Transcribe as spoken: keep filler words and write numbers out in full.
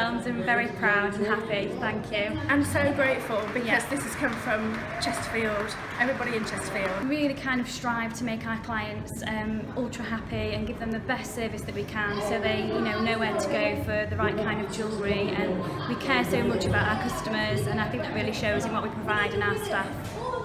overwhelmed and very proud and happy. Thank you. I'm so grateful because Yeah. this has come from Chesterfield, everybody in Chesterfield. We really kind of strive to make our clients um, ultra happy and give them the best service that we can, so they you know know where to go for the right kind of jewellery, and we care so much about our customers, and I think that really shows in what we provide and our staff.